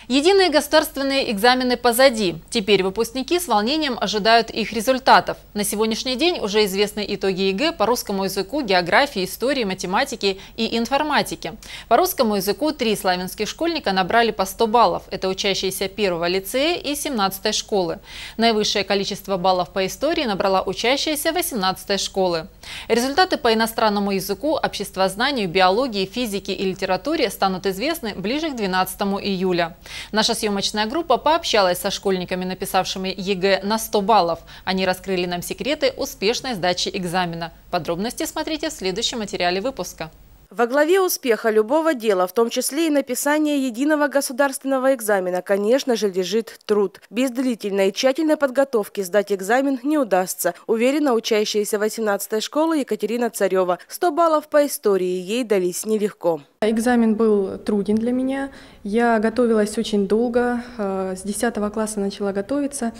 Единые государственные экзамены позади. Теперь выпускники с волнением ожидают их результатов. На сегодняшний день уже известны итоги ЕГЭ по русскому языку, географии, истории, математике и информатике. По русскому языку 3 славянских школьника набрали по 100 баллов. Это учащиеся 1-го лицея и 17-й школы. Наивысшее количество баллов по истории набрала учащаяся 18-й школы. Результаты по иностранному языку, обществознанию, биологии, физике и литературе станут известны ближе к 12 июля. Наша съемочная группа пообщалась со школьниками, написавшими ЕГЭ на 100 баллов. Они раскрыли нам секреты успешной сдачи экзамена. Подробности смотрите в следующем материале выпуска. Во главе успеха любого дела, в том числе и написания единого государственного экзамена, конечно же, лежит труд. Без длительной и тщательной подготовки сдать экзамен не удастся, уверена учащаяся 18-й школы Екатерина Царева. 100 баллов по истории ей дались нелегко. Экзамен был труден для меня. Я готовилась очень долго, с 10 класса начала готовиться.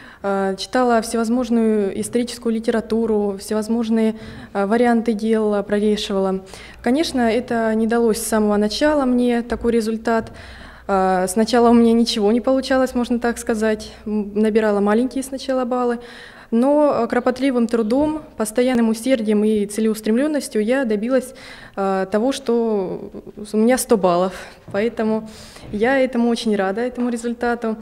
Читала всевозможную историческую литературу, всевозможные варианты дел прорешивала. Конечно, это не далось с самого начала мне, такой результат. Сначала у меня ничего не получалось, можно так сказать. Набирала маленькие сначала баллы. Но кропотливым трудом, постоянным усердием и целеустремленностью я добилась того, что у меня 100 баллов. Поэтому я этому очень рада, этому результату.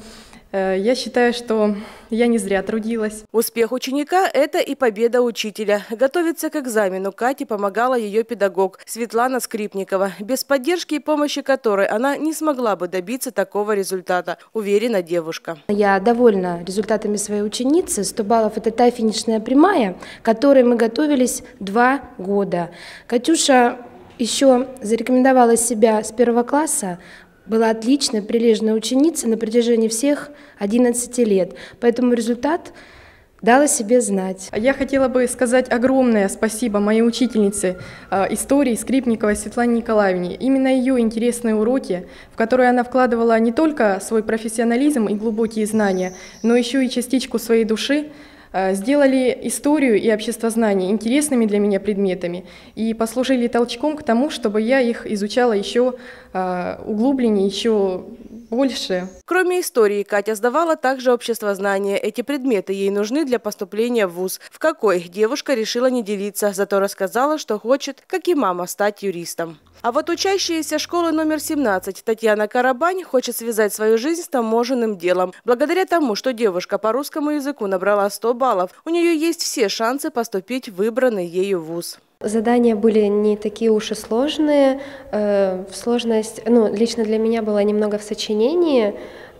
Я считаю, что я не зря трудилась. Успех ученика – это и победа учителя. Готовиться к экзамену Кате помогала ее педагог Светлана Скрипникова, без поддержки и помощи которой она не смогла бы добиться такого результата, уверена девушка. Я довольна результатами своей ученицы. 100 баллов – это та финишная прямая, к которой мы готовились 2 года. Катюша еще зарекомендовала себя с 1 класса. Была отличной, прилежной ученицей на протяжении всех 11 лет. Поэтому результат дал о себе знать. Я хотела бы сказать огромное спасибо моей учительнице истории Скрипниковой Светлане Николаевне. Именно ее интересные уроки, в которые она вкладывала не только свой профессионализм и глубокие знания, но еще и частичку своей души, сделали историю и обществознание интересными для меня предметами и послужили толчком к тому, чтобы я их изучала еще углубленнее, еще больше. Кроме истории, Катя сдавала также обществознание. Эти предметы ей нужны для поступления в вуз. В какой девушка решила не делиться, зато рассказала, что хочет, как и мама, стать юристом. А вот учащаяся школы номер 17 Татьяна Карабань хочет связать свою жизнь с таможенным делом. Благодаря тому, что девушка по русскому языку набрала 100 баллов, у нее есть все шансы поступить в выбранный ею вуз. Задания были не такие уж и сложные. Сложность, лично для меня была немного в сочинении.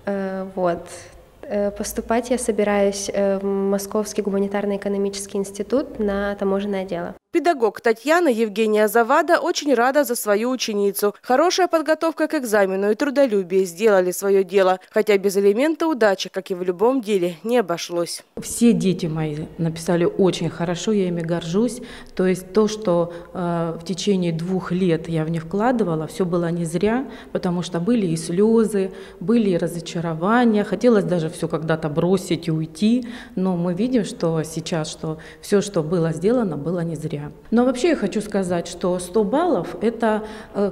Поступать я собираюсь в Московский гуманитарно экономический институт на таможенное дело. Педагог Татьяна Евгения Завада очень рада за свою ученицу. Хорошая подготовка к экзамену и трудолюбие сделали свое дело, хотя без элемента удачи, как и в любом деле, не обошлось. Все дети мои написали очень хорошо, я ими горжусь. То есть то, что в течение 2 лет я в них вкладывала, все было не зря, потому что были и слезы, были и разочарования. Хотелось даже все когда-то бросить и уйти, но мы видим, что сейчас, что все, что было сделано, было не зря. Но вообще я хочу сказать, что 100 баллов – это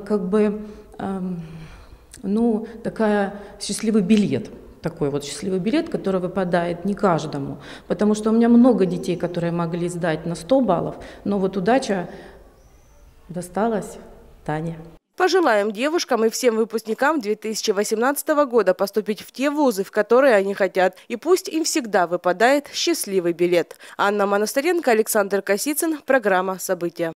такая счастливый билет. Такой вот счастливый билет, который выпадает не каждому. Потому что у меня много детей, которые могли сдать на 100 баллов, но вот удача досталась Тане. Пожелаем девушкам и всем выпускникам 2018 года поступить в те вузы, в которые они хотят. И пусть им всегда выпадает счастливый билет. Анна Монастыренко, Александр Косицын. Программа «События».